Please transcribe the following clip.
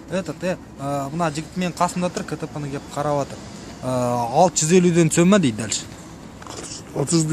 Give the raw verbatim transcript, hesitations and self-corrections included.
Этот, э, мына жігіт менің қасымда тұр, КТП-ны келіп қарап жатыр. алты жүз елуден түсем ма дейді дальше. отыз